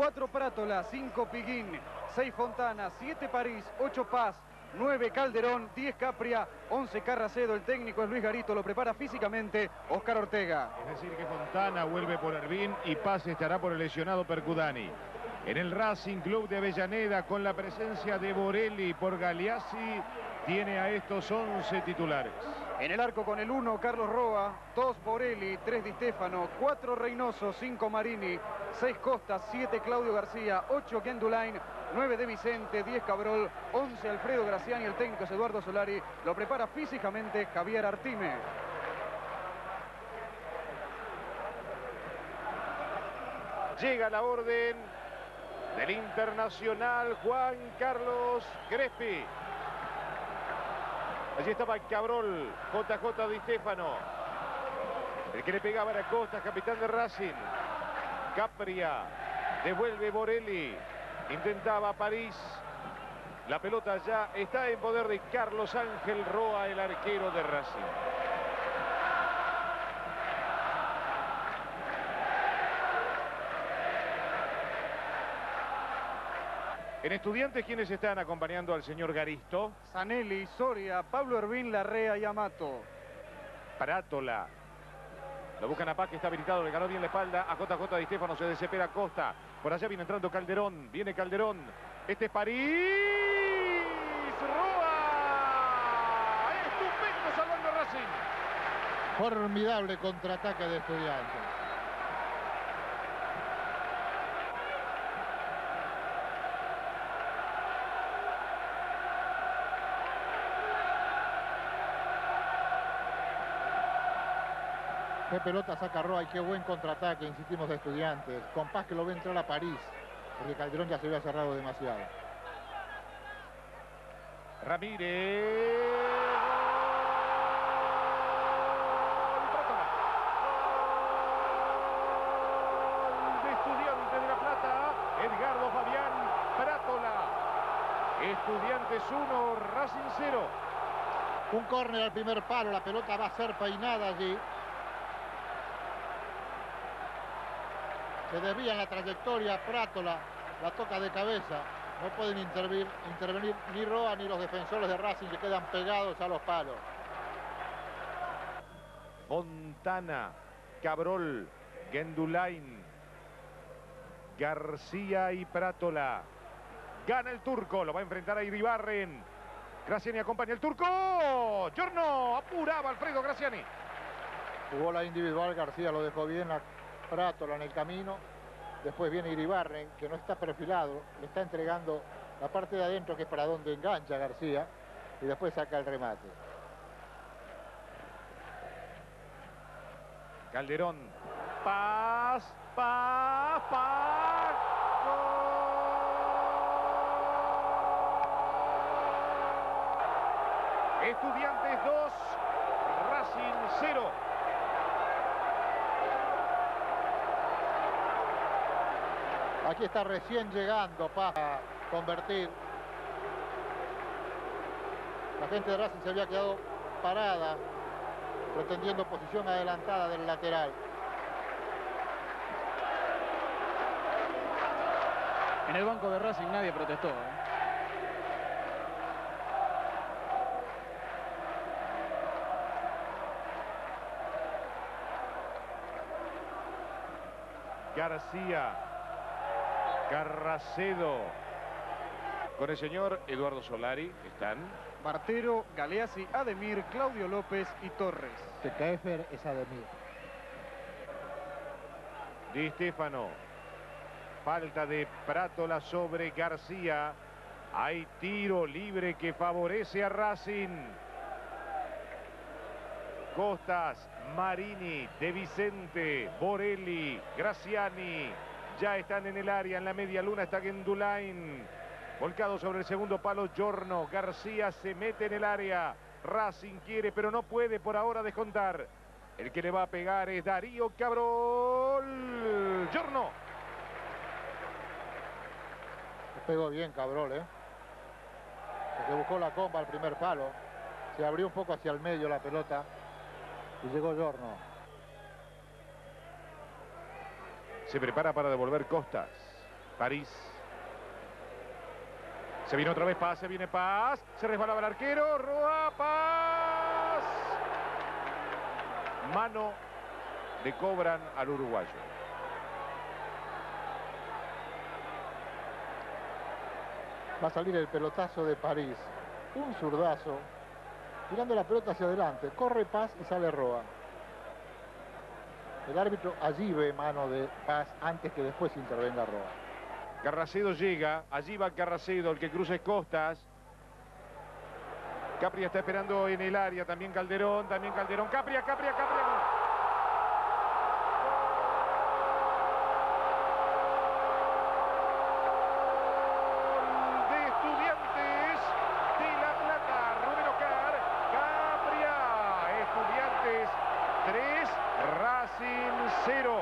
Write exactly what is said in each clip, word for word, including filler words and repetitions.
cuatro Prátola, cinco Piguín, seis Fontana, siete París, ocho Paz, nueve Calderón, diez Capria, once Carracedo. El técnico es Luis Garito, lo prepara físicamente Oscar Ortega. Es decir que Fontana vuelve por Ervín y Paz estará por el lesionado Percudani. En el Racing Club de Avellaneda, con la presencia de Borelli por Galeazzi, tiene a estos once titulares. En el arco con el uno, Carlos Roa, dos Borelli, tres Di Stefano, cuatro Reynoso, cinco Marini, seis Costa, siete Claudio García, ocho Gendulain, nueve De Vicente, diez Cabrol, once Alfredo Graciani. El técnico es Eduardo Solari, lo prepara físicamente Javier Artime. Llega la orden del internacional Juan Carlos Crespi. Allí estaba Cabrol, J J Di Stefano. El que le pegaba era Costa, capitán de Racing. Capria, devuelve Borelli. Intentaba París. La pelota ya está en poder de Carlos Ángel Roa, el arquero de Racing. En Estudiantes, ¿quiénes están acompañando al señor Garisto? Zanelli, Soria, Pablo Ervín, Larrea y Amato. Prátola. Lo buscan a Paz, que está habilitado, le ganó bien la espalda a J J Di Stefano, se desespera Costa. Por allá viene entrando Calderón, viene Calderón. Este es París. Roa. Estupendo salvando a Racing. Formidable contraataque de Estudiantes. Qué pelota saca Roa y qué buen contraataque, insistimos, de Estudiantes. Con Paz, que lo ve entrar a París, porque Calderón ya se había cerrado demasiado. Ramírez. Gol de Estudiantes de La Plata. Edgardo Fabián Prátola. Estudiantes uno, Racing cero. Un córner al primer palo, la pelota va a ser peinada allí. Se desvía en la trayectoria, Prátola la toca de cabeza. No pueden intervenir, intervenir ni Roa ni los defensores de Racing, que quedan pegados a los palos. Fontana, Cabrol, Gendulain, García y Prátola. Gana el turco, lo va a enfrentar a Iribarren. Graciani acompaña el turco. Giorno, apuraba Alfredo Graciani. Jugó la individual, García lo dejó bien, la Prátola en el camino. Después viene Iribarren, que no está perfilado, le está entregando la parte de adentro, que es para donde engancha García, y después saca el remate. Calderón, Paz, Paz, Paz. ¡Gol! Estudiantes dos, Racing cero. Aquí está recién llegando para convertir. La gente de Racing se había quedado parada, pretendiendo posición adelantada del lateral. En el banco de Racing nadie protestó, ¿eh? García, Carracedo, con el señor Eduardo Solari están Martero, Galeazzi, Ademir, Claudio López y Torres. Tecaefer es Ademir. Di Stefano. Falta de Prátola sobre García. Hay tiro libre que favorece a Racing. Costas, Marini, De Vicente, Borelli, Graciani. Ya están en el área, en la media luna está Gendulain. Volcado sobre el segundo palo, Giorno. García se mete en el área. Racing quiere, pero no puede por ahora descontar. El que le va a pegar es Darío Cabrol. Giorno. Pegó bien Cabrol, ¿eh? Porque buscó la comba al primer palo. Se abrió un poco hacia el medio la pelota y llegó Giorno. Se prepara para devolver Costas. París. Se viene otra vez Paz, se viene Paz. Se resbalaba el arquero. Roa, Paz. Mano le cobran al uruguayo. Va a salir el pelotazo de París. Un zurdazo. Tirando la pelota hacia adelante. Corre Paz y sale Roa. El árbitro allí ve mano de Paz antes que después intervenga Roa. Carracedo llega, allí va Carracedo, el que cruza es Costas. Capria está esperando en el área, también Calderón, también Calderón. Capria, Capria, Capria. Gol de Estudiantes de La Plata. Rubén Oscar, Capria. Estudiantes tres, Racing cero.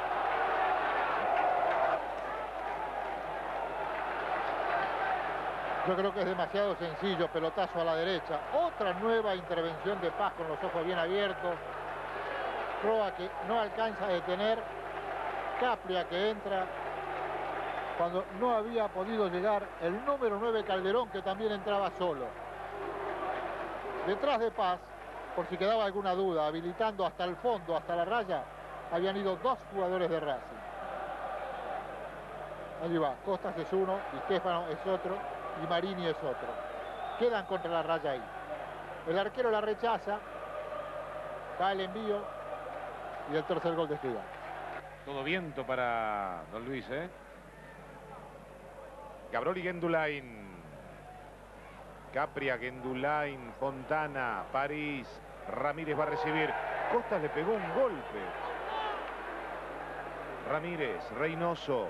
Yo creo que es demasiado sencillo, pelotazo a la derecha. Otra nueva intervención de Paz con los ojos bien abiertos. Roa que no alcanza a detener. Capria que entra cuando no había podido llegar el número nueve Calderón, que también entraba solo. Detrás de Paz, por si quedaba alguna duda, habilitando hasta el fondo, hasta la raya, habían ido dos jugadores de Racing. Allí va, Costas es uno, Di Stéfano es otro y Marini es otro. Quedan contra la raya ahí. El arquero la rechaza, cae el envío y el tercer gol de Estudiantes. Todo viento para don Luis, ¿eh? Cabrol y Gendulain. Capria, Gendulain, Fontana, París. Ramírez va a recibir. Costas le pegó un golpe. Ramírez, Reynoso.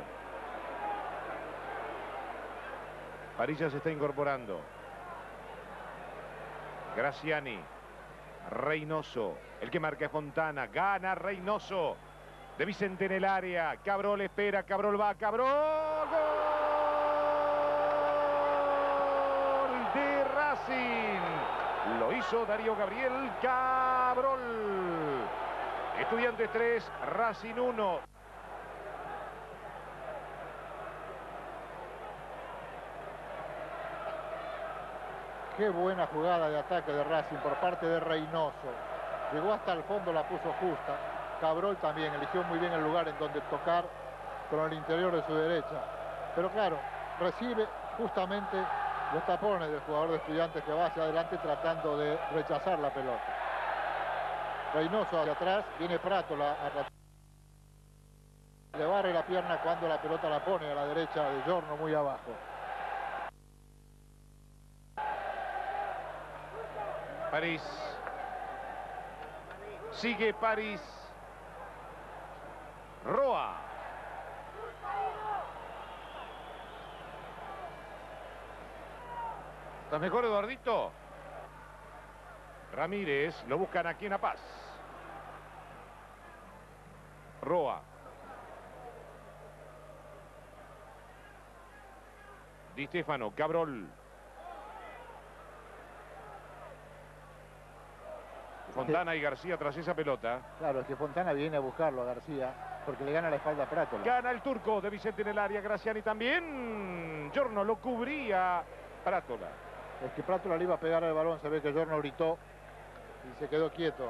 París ya se está incorporando. Graziani. Reynoso. El que marca es Fontana. Gana Reynoso. De Vicente en el área. Cabrol espera. Cabrol va. Cabrol. Gol de Racing. Lo hizo Darío Gabriel Cabrol. Estudiantes tres, Racing uno. Qué buena jugada de ataque de Racing por parte de Reynoso. Llegó hasta el fondo, la puso justa. Cabrol también eligió muy bien el lugar en donde tocar con el interior de su derecha. Pero claro, recibe justamente los tapones del jugador de Estudiantes, que va hacia adelante tratando de rechazar la pelota. Reynoso hacia atrás, viene Prátola a tratar. Le barre la pierna cuando la pelota la pone a la derecha de Giorno muy abajo. París. Sigue París. Roa. ¿Estás mejor, Eduardito? Ramírez. Lo buscan aquí en La Paz. Roa. Di Stéfano. Cabrol. Fontana y García tras esa pelota. Claro, es que Fontana viene a buscarlo a García porque le gana la espalda a Prátola. Gana el turco de Vicente en el área. Graziani también. Giorno lo cubría Prátola. Es que Prátola le iba a pegar al balón. Se ve que Giorno gritó y se quedó quieto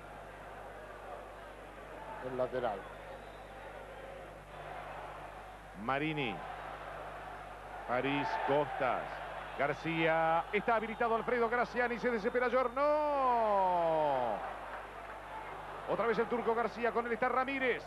el lateral. Marini. París, Costas. García. Está habilitado Alfredo Graziani. Se desespera Giorno. Otra vez el turco García. Con él está Ramírez.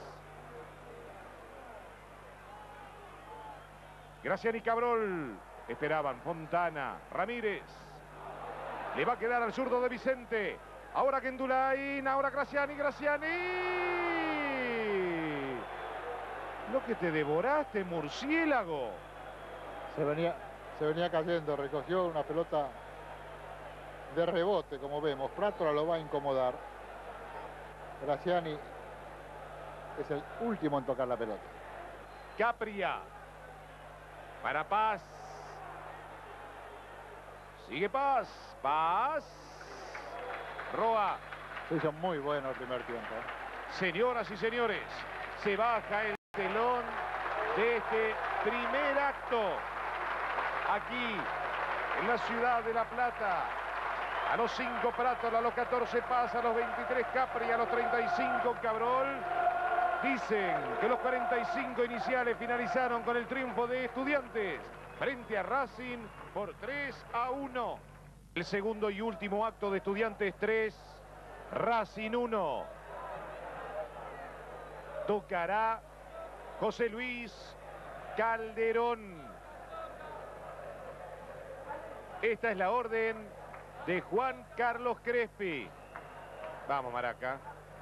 Graziani, Cabrol. Esperaban Fontana. Ramírez. Le va a quedar al zurdo de Vicente. Ahora Gendulain. Ahora Graziani. Graziani. Lo que te devoraste, murciélago. Se venía... Se venía cayendo, recogió una pelota de rebote, como vemos. Prátola lo va a incomodar. Graziani es el último en tocar la pelota. Capria. Para Paz. Sigue Paz. Paz. Roa. Se hizo muy bueno el primer tiempo. Señoras y señores, se baja el telón de este primer acto aquí en la ciudad de La Plata. A los cinco Prátola, a los catorce Paz, a los veintitrés Capri, a los treinta y cinco Cabrol. Dicen que los cuarenta y cinco iniciales finalizaron con el triunfo de Estudiantes frente a Racing por tres a uno. El segundo y último acto de Estudiantes tres, Racing uno. Tocará José Luis Calderón. Esta es la orden de Juan Carlos Crespi. Vamos, Maraca.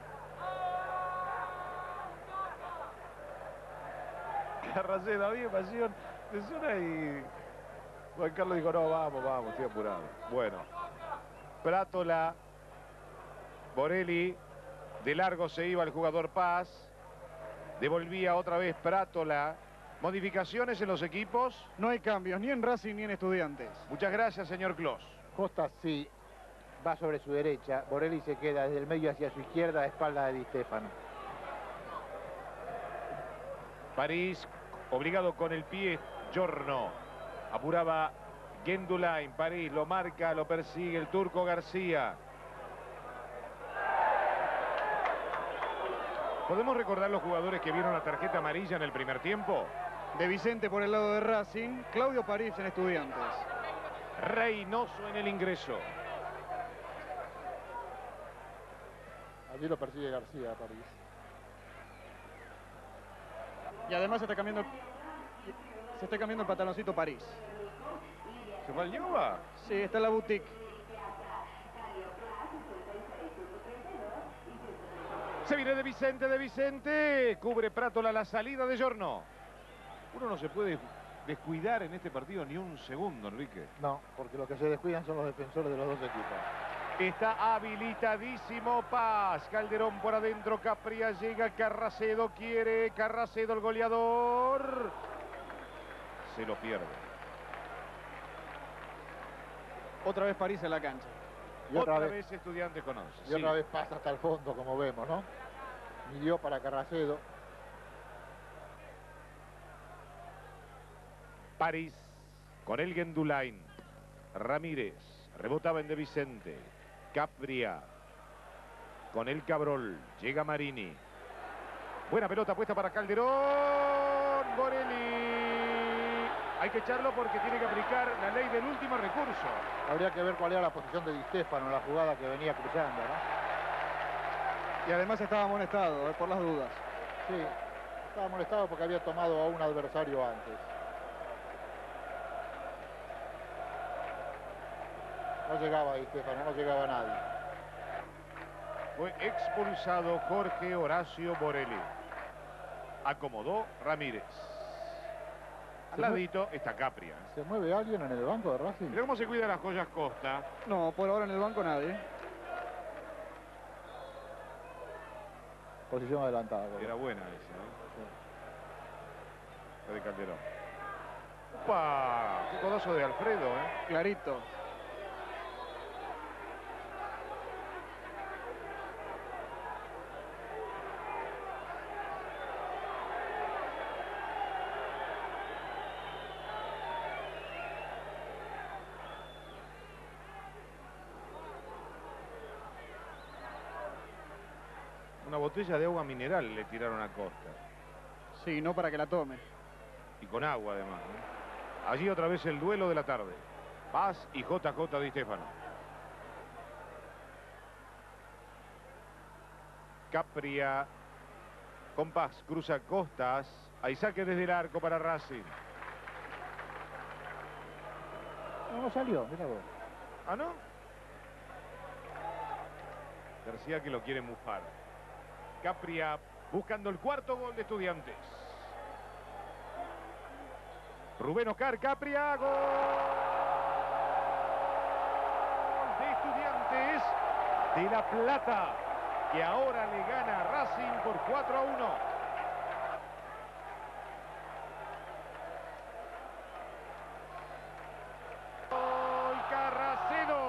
Carraseda, había pasión de zona y Juan Carlos dijo, no, vamos, vamos, estoy apurado. Bueno, Prátola, Borelli, de largo se iba el jugador Paz, devolvía otra vez Prátola. ¿Modificaciones en los equipos? No hay cambios, ni en Racing ni en Estudiantes. Muchas gracias, señor Clos. Costa sí va sobre su derecha. Borelli se queda desde el medio hacia su izquierda a espalda de Di Stéfano. París, obligado con el pie, Giorno. Apuraba Gendulain. París lo marca, lo persigue el turco García. ¿Podemos recordar los jugadores que vieron la tarjeta amarilla en el primer tiempo? De Vicente por el lado de Racing, Claudio París en Estudiantes. Reynoso en el ingreso. Allí lo persigue García a París. Y además se está cambiando el, se está cambiando el pantaloncito París. ¿Se fue al Ñuba? Sí, está en la boutique. Se viene de Vicente, de Vicente. Cubre Prátola la salida de Giorno. Uno no se puede descuidar en este partido ni un segundo, Enrique. No, porque los que se descuidan son los defensores de los dos equipos. Está habilitadísimo Paz. Calderón por adentro. Capria llega. Carracedo quiere. Carracedo el goleador. Se lo pierde. Otra vez París en la cancha. Y otra, otra vez, vez Estudiantes con once. y otra Sí. vez pasa hasta el fondo, como vemos, ¿no? Midió para Carracedo. París con el Gendulain. Ramírez. Rebotaba en De Vicente. Capria. Con el Cabrol. Llega Marini. Buena pelota puesta para Calderón. Borelli. Hay que echarlo porque tiene que aplicar la ley del último recurso. Habría que ver cuál era la posición de Di Stéfano en la jugada que venía cruzando, ¿no? Y además estaba amonestado, eh, por las dudas. Sí, estaba molestado porque había tomado a un adversario antes. No llegaba Di Stéfano, no llegaba nadie. Fue expulsado Jorge Horacio Borelli. Acomodó Ramírez. Al ladito está Capria. ¿Se mueve alguien en el banco de Racing? Mira cómo se cuida las joyas Costa. No, por ahora en el banco nadie. Posición adelantada. ¿Verdad? Era buena esa, ¿eh? La de Calderón. ¡Upa! ¡Qué codazo de Alfredo, eh! Clarito. Una botella de agua mineral le tiraron a Costa. Sí, no para que la tome. Y con agua además, ¿eh? Allí otra vez el duelo de la tarde. Paz y J J Di Stéfano. Capria con Paz, cruza Costas. Hay saque desde el arco para Racing. No, no salió, mira vos. ¿Ah, no? García que lo quiere mufar. Capria buscando el cuarto gol de Estudiantes. Rubén Oscar Capria, gol de Estudiantes de La Plata, que ahora le gana a Racing por cuatro a uno. Gol Carracedo.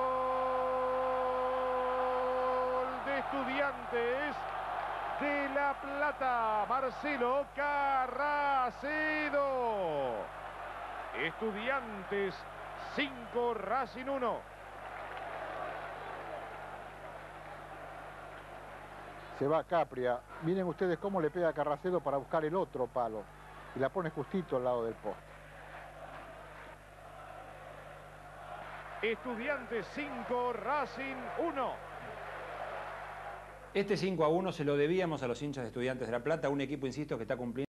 Gol de Estudiantes de La Plata, Marcelo Carracedo. Estudiantes cinco, Racing uno. Se va Capria. Miren ustedes cómo le pega a Carracedo para buscar el otro palo. Y la pone justito al lado del poste. Estudiantes cinco, Racing uno. Este cinco a uno se lo debíamos a los hinchas de Estudiantes de La Plata, un equipo, insisto, que está cumpliendo